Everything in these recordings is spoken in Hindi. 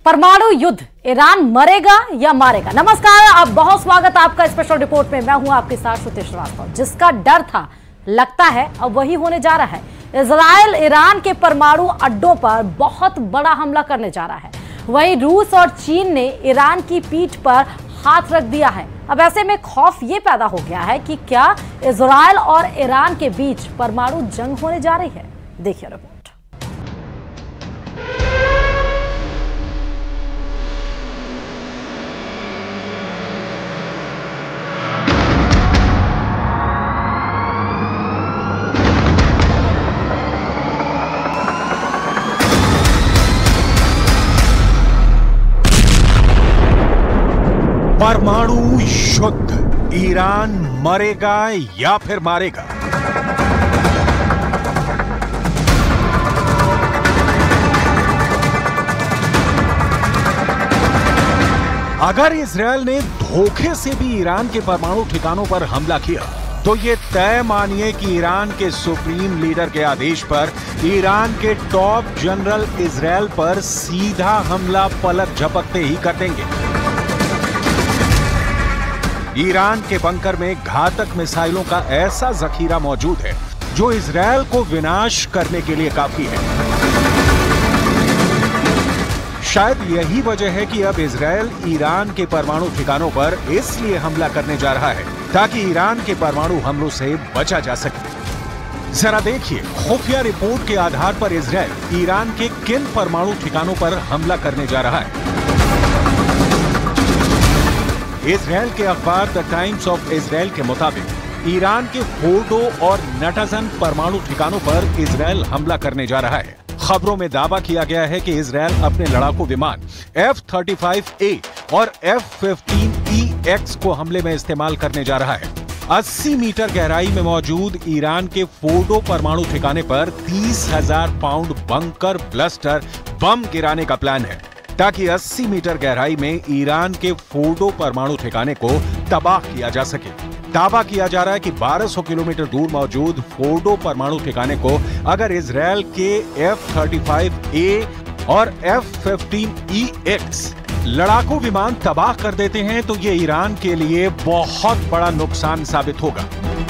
परमाणु युद्ध, ईरान मरेगा या मारेगा। नमस्कार, आप बहुत स्वागत आपका स्पेशल रिपोर्ट में। मैं हूं आपके साथ श्रुति श्रीवास्तव। जिसका डर था, लगता है अब वही होने जा रहा है। इजराइल ईरान के परमाणु अड्डों पर बहुत बड़ा हमला करने जा रहा है। वहीं रूस और चीन ने ईरान की पीठ पर हाथ रख दिया है। अब ऐसे में खौफ ये पैदा हो गया है कि क्या इजराइल और ईरान के बीच परमाणु जंग होने जा रही है। देखिए रिपोर्ट। परमाणु युद्ध, ईरान मरेगा या फिर मारेगा। अगर इजराइल ने धोखे से भी ईरान के परमाणु ठिकानों पर हमला किया तो ये तय मानिए कि ईरान के सुप्रीम लीडर के आदेश पर ईरान के टॉप जनरल इजराइल पर सीधा हमला पलक झपकते ही कर देंगे। ईरान के बंकर में घातक मिसाइलों का ऐसा जखीरा मौजूद है जो इजराइल को विनाश करने के लिए काफी है। शायद यही वजह है कि अब इजराइल ईरान के परमाणु ठिकानों पर इसलिए हमला करने जा रहा है ताकि ईरान के परमाणु हमलों से बचा जा सके। जरा देखिए, खुफिया रिपोर्ट के आधार पर इजराइल ईरान के किन परमाणु ठिकानों पर हमला करने जा रहा है। इजराइल के अखबार द टाइम्स ऑफ इजराइल के मुताबिक ईरान के फोर्डो और नटाजन परमाणु ठिकानों पर इजराइल हमला करने जा रहा है। खबरों में दावा किया गया है कि इजराइल अपने लड़ाकू विमान F-35A और F-15EX को हमले में इस्तेमाल करने जा रहा है। 80 मीटर गहराई में मौजूद ईरान के फोर्डो परमाणु ठिकाने पर 30,000 पाउंड बंकर ब्लस्टर बम गिराने का प्लान है ताकि 80 मीटर गहराई में ईरान के फोर्डो परमाणु ठिकाने को तबाह किया जा सके। दावा किया जा रहा है कि 1200 किलोमीटर दूर मौजूद फोर्डो परमाणु ठिकाने को अगर इजराइल के F-35A और F-15EX लड़ाकू विमान तबाह कर देते हैं तो ये ईरान के लिए बहुत बड़ा नुकसान साबित होगा।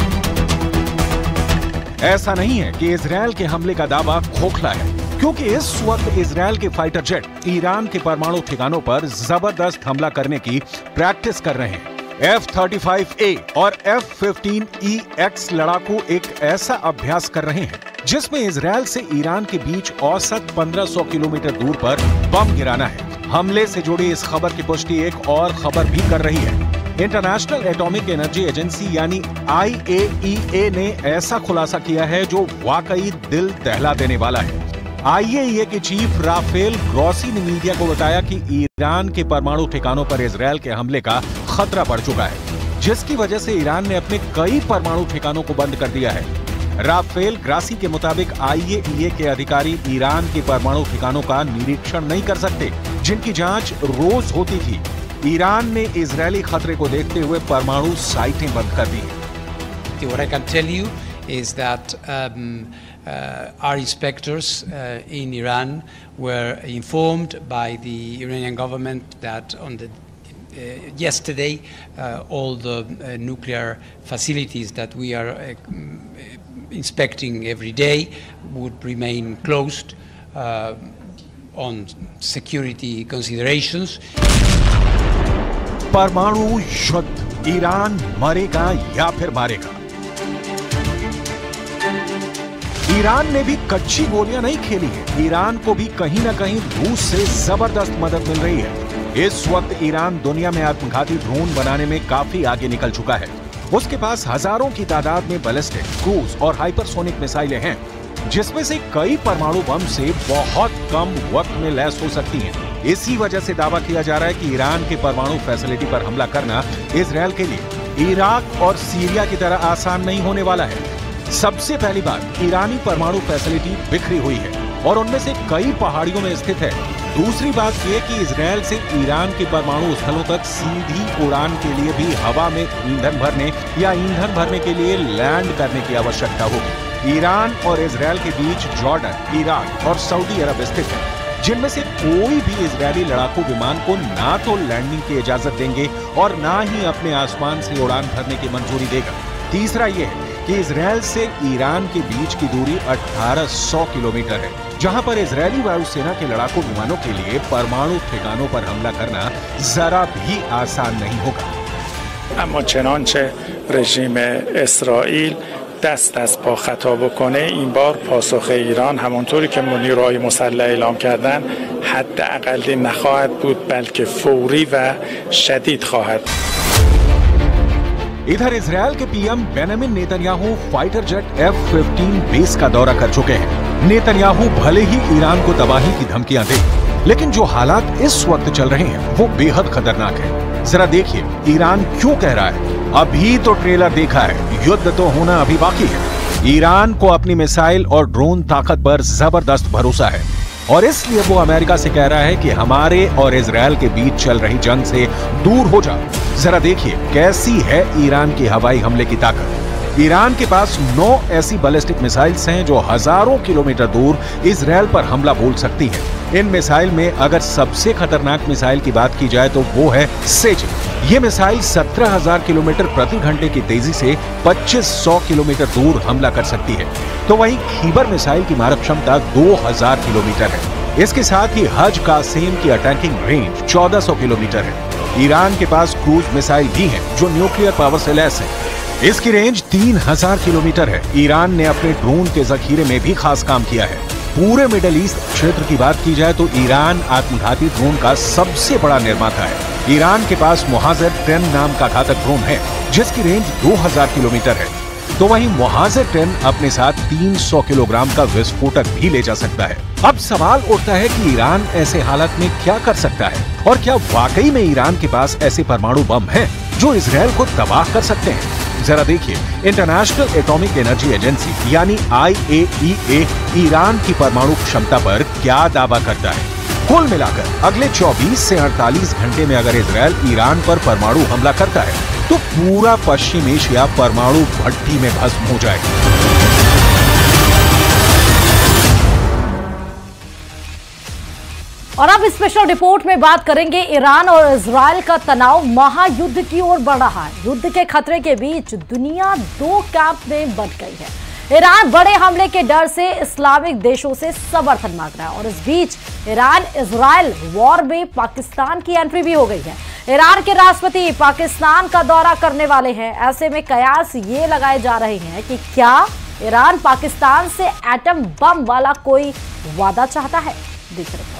ऐसा नहीं है कि इजराइल के हमले का दावा खोखला है, क्योंकि इस वक्त इजराइल के फाइटर जेट ईरान के परमाणु ठिकानों पर जबरदस्त हमला करने की प्रैक्टिस कर रहे हैं। F-35A और F-15EX लड़ाकू एक ऐसा अभ्यास कर रहे हैं जिसमें इजराइल से ईरान के बीच औसत 1500 किलोमीटर दूर पर बम गिराना है। हमले से जुड़ी इस खबर की पुष्टि एक और खबर भी कर रही है। इंटरनेशनल एटॉमिक एनर्जी एजेंसी यानी IAEA ने ऐसा खुलासा किया है जो वाकई दिल दहला देने वाला है। IAEA के चीफ राफेल ग्रॉसी ने मीडिया को बताया कि ईरान के परमाणु ठिकानों पर इजराइल के हमले का खतरा बढ़ चुका है, जिसकी वजह से ईरान ने अपने कई परमाणु ठिकानों को बंद कर दिया है। राफेल ग्रासी के मुताबिक IAEA के अधिकारी ईरान के परमाणु ठिकानों का निरीक्षण नहीं कर सकते, जिनकी जांच रोज होती थी। ईरान ने इजरायली खतरे को देखते हुए परमाणु साइटें बंद कर दी हैं। What I can tell you is that our inspectors in Iran were informed by the Iranian government that on the yesterday all the nuclear facilities that we are inspecting every day would remain closed on security considerations. परमाणु युद्ध, ईरान मरेगा या फिर मारेगा। ईरान ने भी कच्ची गोलियां नहीं खेली है। ईरान को भी कहीं ना कहीं रूस से जबरदस्त मदद मिल रही है। इस वक्त ईरान दुनिया में आत्मघाती ड्रोन बनाने में काफी आगे निकल चुका है। उसके पास हजारों की तादाद में बैलिस्टिक, क्रूज और हाइपरसोनिक मिसाइलें हैं, जिसमें से कई परमाणु बम से बहुत कम वक्त में लैस हो सकती हैं। इसी वजह से दावा किया जा रहा है कि ईरान के परमाणु फैसिलिटी पर हमला करना इजराइल के लिए इराक और सीरिया की तरह आसान नहीं होने वाला है। सबसे पहली बात, ईरानी परमाणु फैसिलिटी बिखरी हुई है और उनमें से कई पहाड़ियों में स्थित है। दूसरी बात यह कि इजराइल से ईरान के परमाणु स्थलों तक सीधी उड़ान के लिए भी हवा में ईंधन भरने या ईंधन भरने के लिए लैंड करने की आवश्यकता होगी। ईरान और इजराइल के बीच जॉर्डन, इराक और सऊदी अरब स्थित है। जिनमें से कोई भी इजरायली लड़ाकू विमान को ना तो लैंडिंग की इजाजत देंगे और ना ही अपने आसमान से उड़ान भरने की मंजूरी देगा। तीसरा यह है कि इजरायल से ईरान के बीच की दूरी 1800 किलोमीटर है, जहां पर इजरायली वायुसेना के लड़ाकू विमानों के लिए परमाणु ठिकानों पर हमला करना जरा भी आसान नहीं होगा। اما چنانچه رژیم اسرائیل دست از پا خطا بکنه این بار پاسخ ایران همونطوری که نیروهای مسلح اعلام کردن حداقل نخواهد بود بلکه فوری و شدید خواهد. इधर इजरायल के PM Benjamin Netanyahu fighter jet F-15 base का दौरा कर चुके हैं। नेतन्याहू भले ही ईरान को तबाही की धमकियां दे, लेकिन जो हालात इस वक्त चल रहे हैं वो बेहद खतरनाक है। जरा देखिए ईरान क्यों कह रहा है। अभी तो ट्रेलर देखा है, युद्ध तो होना अभी बाकी है। ईरान को अपनी मिसाइल और ड्रोन ताकत पर जबरदस्त भरोसा है और इसलिए वो अमेरिका से कह रहा है कि हमारे और इजरायल के बीच चल रही जंग से दूर हो जाओ। जरा देखिए कैसी है ईरान की हवाई हमले की ताकत। ईरान के पास 9 ऐसी बैलिस्टिक मिसाइल्स हैं जो हजारों किलोमीटर दूर इजरायल पर हमला बोल सकती हैं। इन मिसाइल में अगर सबसे खतरनाक मिसाइल की बात की जाए तो वो है सेजिंग। ये मिसाइल 17,000 किलोमीटर प्रति घंटे की तेजी से 2500 किलोमीटर दूर हमला कर सकती है। तो वहीं खीबर मिसाइल की मारक क्षमता 2000 किलोमीटर है। इसके साथ ही हज कासेम की अटैकिंग रेंज 1400 किलोमीटर है। ईरान के पास क्रूज मिसाइल भी है जो न्यूक्लियर पावर से लैस है। इसकी रेंज 3000 किलोमीटर है। ईरान ने अपने ड्रोन के जखीरे में भी खास काम किया है। पूरे मिडिल ईस्ट क्षेत्र की बात की जाए तो ईरान आत्मघाती ड्रोन का सबसे बड़ा निर्माता है। ईरान के पास मुहाजिर 10 नाम का घातक ड्रोन है जिसकी रेंज 2000 किलोमीटर है। तो वहीं मुहाजिर 10 अपने साथ 300 किलोग्राम का विस्फोटक भी ले जा सकता है। अब सवाल उठता है कि ईरान ऐसे हालात में क्या कर सकता है और क्या वाकई में ईरान के पास ऐसे परमाणु बम हैं जो इजरायल को तबाह कर सकते हैं। जरा देखिए इंटरनेशनल एटॉमिक एनर्जी एजेंसी यानी IAEA ईरान की परमाणु क्षमता पर क्या दावा करता है। कुल मिलाकर अगले 24 से 48 घंटे में अगर इजरायल ईरान पर परमाणु हमला करता है तो पूरा पश्चिम एशिया परमाणु भट्टी में भस्म हो जाएगा। और अब स्पेशल रिपोर्ट में बात करेंगे ईरान और इजरायल का तनाव महायुद्ध की ओर बढ़ रहा है। युद्ध के खतरे के बीच दुनिया दो कैंप में बंट गई है। ईरान बड़े हमले के डर से इस्लामिक देशों से समर्थन मांग रहा है और इस बीच ईरान इजरायल वॉर में पाकिस्तान की एंट्री भी हो गई है। ईरान के राष्ट्रपति पाकिस्तान का दौरा करने वाले हैं। ऐसे में कयास ये लगाए जा रहे हैं कि क्या ईरान पाकिस्तान से एटम बम वाला कोई वादा चाहता है। देखिए रिपोर्ट।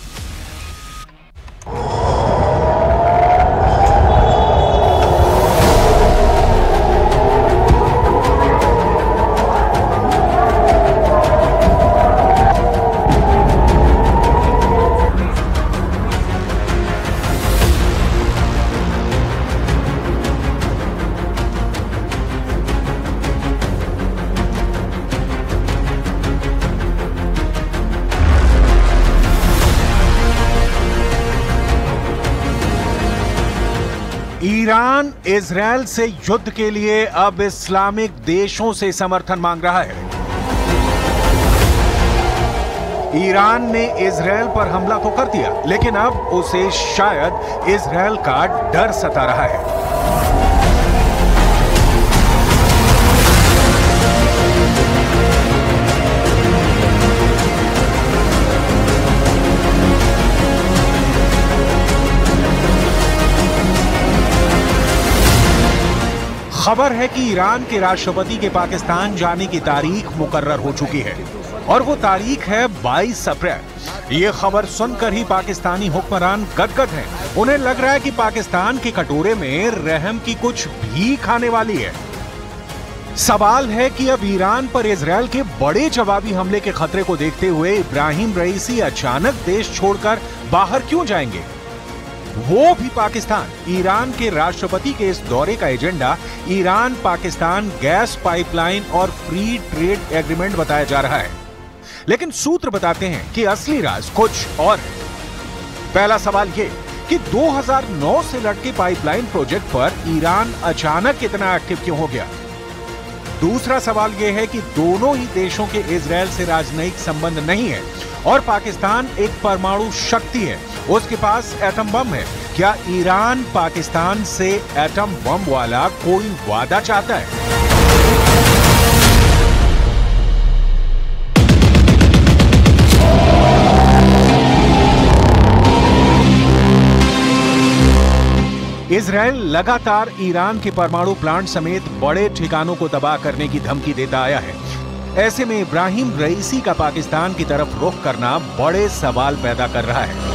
ईरान इजरायल से युद्ध के लिए अब इस्लामिक देशों से समर्थन मांग रहा है। ईरान ने इजरायल पर हमला तो कर दिया, लेकिन अब उसे शायद इजरायल का डर सता रहा है। खबर है कि ईरान के राष्ट्रपति के पाकिस्तान जाने की तारीख मुकर्रर हो चुकी है और वो तारीख है 22 अप्रैल। ये खबर सुनकर ही पाकिस्तानी हुक्मरान गदगद हैं। उन्हें लग रहा है कि पाकिस्तान के कटोरे में रहम की कुछ भीख आने वाली है। सवाल है कि अब ईरान पर इजरायल के बड़े जवाबी हमले के खतरे को देखते हुए इब्राहिम रईसी अचानक देश छोड़कर बाहर क्यों जाएंगे, वो भी पाकिस्तान। ईरान के राष्ट्रपति के इस दौरे का agenda Iran Pakistan gas pipeline और फ्री ट्रेड एग्रीमेंट बताया जा रहा है, लेकिन सूत्र बताते हैं कि असली राज कुछ और है। पहला सवाल ये कि 2009 से लटके पाइपलाइन प्रोजेक्ट पर ईरान अचानक इतना एक्टिव क्यों हो गया। दूसरा सवाल यह है कि दोनों ही देशों के इजरायल से राजनयिक संबंध नहीं है और पाकिस्तान एक परमाणु शक्ति है, उसके पास एटम बम है। क्या ईरान पाकिस्तान से एटम बम वाला कोई वादा चाहता है? इजराइल लगातार ईरान के परमाणु प्लांट समेत बड़े ठिकानों को तबाह करने की धमकी देता आया है। ऐसे में इब्राहिम रईसी का पाकिस्तान की तरफ रुख करना बड़े सवाल पैदा कर रहा है।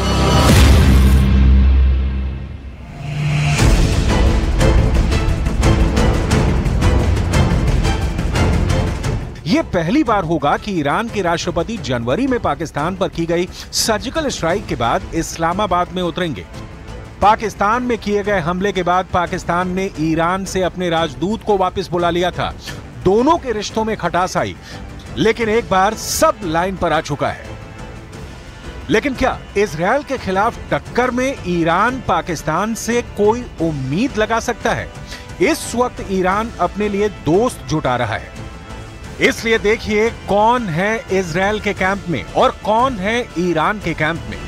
यह पहली बार होगा कि ईरान के राष्ट्रपति जनवरी में पाकिस्तान पर की गई सर्जिकल स्ट्राइक के बाद इस्लामाबाद में उतरेंगे। पाकिस्तान में किए गए हमले के बाद पाकिस्तान ने ईरान से अपने राजदूत को वापस बुला लिया था। दोनों के रिश्तों में खटास आई, लेकिन एक बार सब लाइन पर आ चुका है। लेकिन क्या इजराइल के खिलाफ टक्कर में ईरान पाकिस्तान से कोई उम्मीद लगा सकता है? इस वक्त ईरान अपने लिए दोस्त जुटा रहा है, इसलिए देखिए कौन है इजराइल के कैंप में और कौन है ईरान के कैंप में।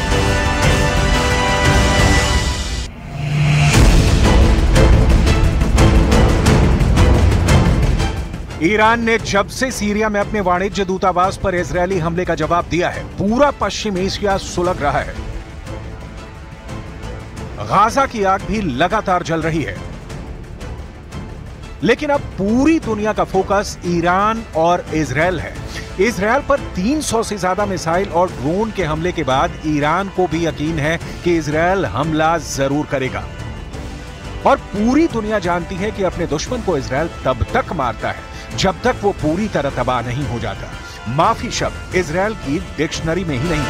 ईरान ने जब से सीरिया में अपने वाणिज्य दूतावास पर इजरायली हमले का जवाब दिया है, पूरा पश्चिम एशिया सुलग रहा है। गाजा की आग भी लगातार जल रही है, लेकिन अब पूरी दुनिया का फोकस ईरान और इजराइल है। इजराइल पर 300 से ज्यादा मिसाइल और ड्रोन के हमले के बाद ईरान को भी यकीन है कि इजराइल हमला जरूर करेगा, और पूरी दुनिया जानती है कि अपने दुश्मन को इजराइल तब तक मारता है जब तक वो पूरी तरह तबाह नहीं हो जाता। माफी शब्द इजराइल की डिक्शनरी में ही नहीं।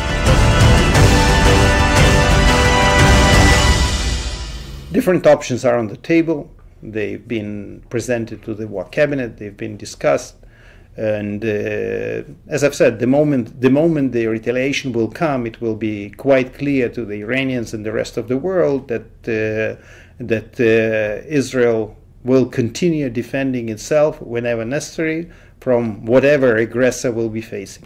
Different options are on the table. They've been presented to the war cabinet. They've been discussed, and as I've said, the moment the retaliation will come, it will be quite clear to the Iranians and the rest of the world that Israel will continue defending itself whenever necessary from whatever aggressor will be facing.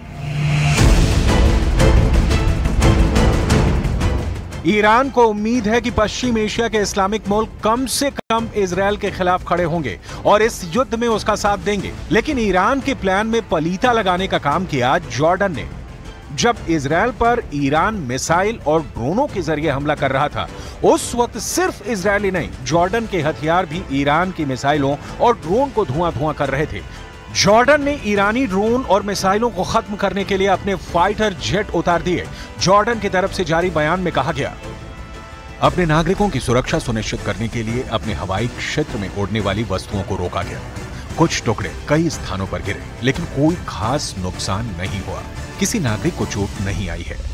Iran को उम्मीद है कि पश्चिम एशिया के इस्लामिक मुल्क कम से कम इजराइल के खिलाफ खड़े होंगे और इस युद्ध में उसका साथ देंगे। लेकिन ईरान के प्लान में पलीता लगाने का काम किया जॉर्डन ने। जब इजराइल पर ईरान मिसाइल और ड्रोनों के जरिए हमला कर रहा था, उस वक्त सिर्फ इजरायली नहीं, जॉर्डन के हथियार भी ईरान की मिसाइलों और ड्रोन को धुआं कर रहे थे। जॉर्डन ने ईरानी ड्रोन और मिसाइलों को खत्म करने के लिए अपने फाइटर जेट उतार दिए। जॉर्डन की तरफ से जारी बयान में कहा गया, अपने नागरिकों की सुरक्षा सुनिश्चित करने के लिए अपने हवाई क्षेत्र में उड़ने वाली वस्तुओं को रोका गया। कुछ टुकड़े कई स्थानों पर गिरे, लेकिन कोई खास नुकसान नहीं हुआ। किसी नागरिक को चोट नहीं आई है।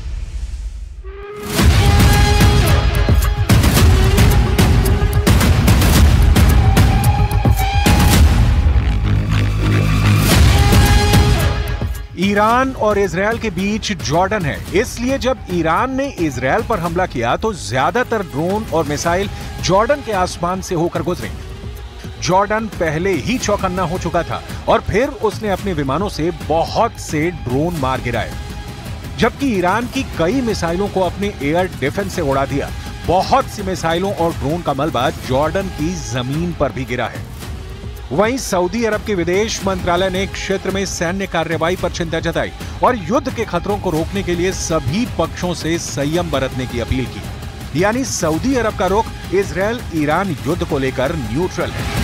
ईरान और इजराइल के बीच जॉर्डन है, इसलिए जब ईरान ने इजराइल पर हमला किया तो ज्यादातर ड्रोन और मिसाइल जॉर्डन के आसमान से होकर गुजरे। जॉर्डन पहले ही चौकन्ना हो चुका था और फिर उसने अपने विमानों से बहुत से ड्रोन मार गिराए, जबकि ईरान की कई मिसाइलों को अपने एयर डिफेंस से उड़ा दिया। बहुत सी मिसाइलों और ड्रोन का मलबा जॉर्डन की जमीन पर भी गिरा है। वहीं सऊदी अरब के विदेश मंत्रालय ने क्षेत्र में सैन्य कार्रवाई पर चिंता जताई और युद्ध के खतरों को रोकने के लिए सभी पक्षों से संयम बरतने की अपील की। यानी सऊदी अरब का रुख इजराइल ईरान युद्ध को लेकर न्यूट्रल है।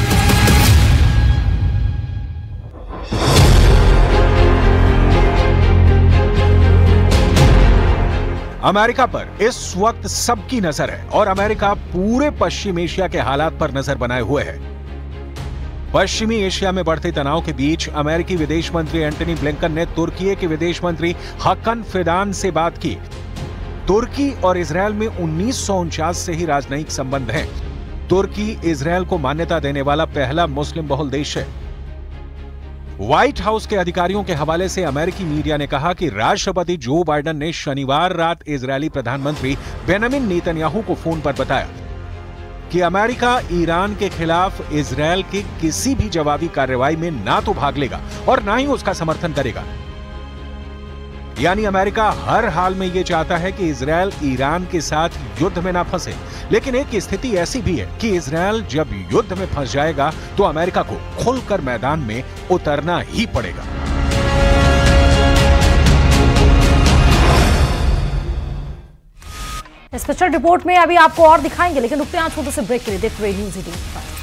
अमेरिका पर इस वक्त सबकी नजर है और अमेरिका पूरे पश्चिम एशिया के हालात पर नजर बनाए हुए है। पश्चिमी एशिया में बढ़ते तनाव के बीच अमेरिकी विदेश मंत्री एंटनी ब्लिंकन ने तुर्की के विदेश मंत्री हकन फिदान से बात की। तुर्की और इजराइल में 1949 से ही राजनयिक संबंध हैं। तुर्की इजराइल को मान्यता देने वाला पहला मुस्लिम बहुल देश है। व्हाइट हाउस के अधिकारियों के हवाले से अमेरिकी मीडिया ने कहा कि राष्ट्रपति जो बाइडेन ने शनिवार रात इजरायली प्रधानमंत्री बेंजामिन नेतन्याहू को फोन पर बताया कि अमेरिका ईरान के खिलाफ इजराइल के किसी भी जवाबी कार्रवाई में ना तो भाग लेगा और ना ही उसका समर्थन करेगा। यानी अमेरिका हर हाल में ये चाहता है कि इजरायल ईरान के साथ युद्ध में ना फंसे। लेकिन एक स्थिति ऐसी भी है कि इजरायल जब युद्ध में फंस जाएगा तो अमेरिका को खुलकर मैदान में उतरना ही पड़ेगा। स्पेशल रिपोर्ट में अभी आपको और दिखाएंगे, लेकिन रुकते हैं छोटे से ब्रेक के लिए। देखते रहिए न्यूज़ 18।